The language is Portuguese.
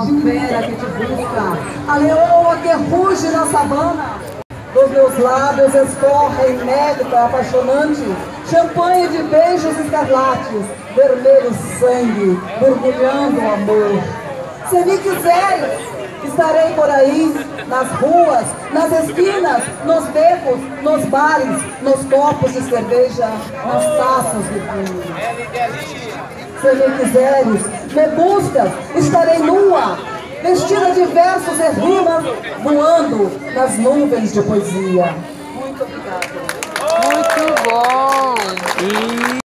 fera que te busca, a leoa que ruge na savana. Dos meus lábios escorre néctar apaixonante, champanhe de beijos escarlates, vermelho sangue, borbulhando o amor. Se me quiseres, estarei por aí, nas ruas, nas esquinas, nos becos, nos bares, nos copos de cerveja, nas taças de vinho. Se me quiseres, me buscas, estarei nua, vestida de versos e rimas, voando nas nuvens de poesia. Muito obrigada. Muito bom!